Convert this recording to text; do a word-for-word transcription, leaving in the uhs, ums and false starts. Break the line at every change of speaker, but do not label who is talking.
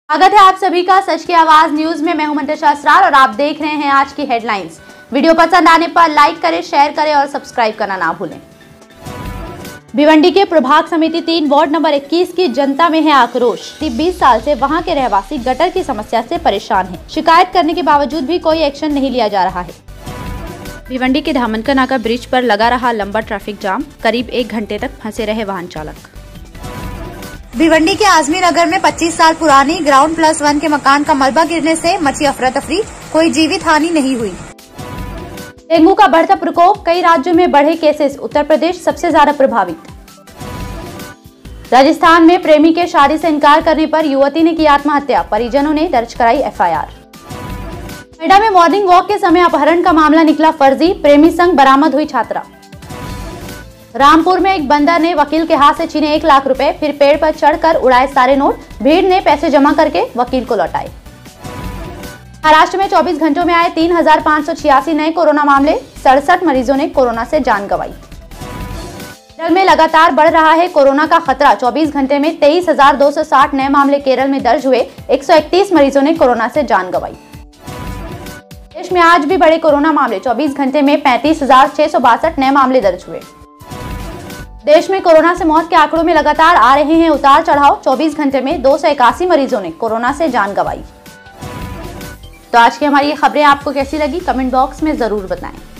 स्वागत है आप सभी का सच की आवाज न्यूज में। मैं हूं मंतशा असरार और आप देख रहे हैं आज की हेडलाइंस। वीडियो पसंद आने पर लाइक करें, शेयर करें और सब्सक्राइब करना ना भूलें। भिवंडी के प्रभाग समिति तीन वार्ड नंबर इक्कीस की जनता में है आक्रोश। बीस साल से वहां के रहवासी गटर की समस्या से परेशान हैं। शिकायत करने के बावजूद भी कोई एक्शन नहीं लिया जा रहा है। भिवंडी के धामनका नाका ब्रिज पर लगा रहा लंबा ट्रैफिक जाम, करीब एक घंटे तक फंसे रहे वाहन चालक। भिवंडी के आजमी नगर में पच्चीस साल पुरानी ग्राउंड प्लस वन के मकान का मलबा गिरने से मची अफरा तफरी, कोई जीवित हानि नहीं हुई। डेंगू का बढ़ता प्रकोप, कई राज्यों में बढ़े केसेस, उत्तर प्रदेश सबसे ज्यादा प्रभावित। राजस्थान में प्रेमी के शादी से इनकार करने पर युवती ने की आत्महत्या, परिजनों ने दर्ज कराई एफ आई आर। नोएडा में मॉर्निंग वॉक के समय अपहरण का मामला निकला फर्जी, प्रेमी संग बरामद हुई छात्रा। रामपुर में एक बंदर ने वकील के हाथ से छीने एक लाख रुपए, फिर पेड़ पर चढ़कर उड़ाए सारे नोट, भीड़ ने पैसे जमा करके वकील को लौटाए। महाराष्ट्र में चौबीस घंटों में आए तीन हजार पाँच सौ छियासी नए कोरोना मामले, सड़सठ मरीजों ने कोरोना से जान गंवाई। केरल में लगातार बढ़ रहा है कोरोना का खतरा, चौबीस घंटे में तेईस हजार दो सौ साठ नए मामले केरल में दर्ज हुए, एक सौ इकतीस मरीजों ने कोरोना से जान गंवाई। देश में आज भी बढ़े कोरोना मामले, चौबीस घंटे में पैंतीस हजार छह सौ बासठ नए मामले दर्ज हुए। देश में कोरोना से मौत के आंकड़ों में लगातार आ रहे हैं उतार चढ़ाव, चौबीस घंटे में दो सौ इक्यासी मरीजों ने कोरोना से जान गंवाई। तो आज की हमारी ये खबरें आपको कैसी लगी, कमेंट बॉक्स में जरूर बताएं।